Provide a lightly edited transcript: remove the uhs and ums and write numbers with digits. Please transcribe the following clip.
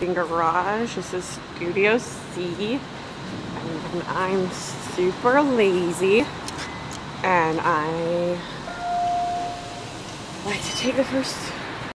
parking garage. This is Studio C. And I'm super lazy. And I like to take the first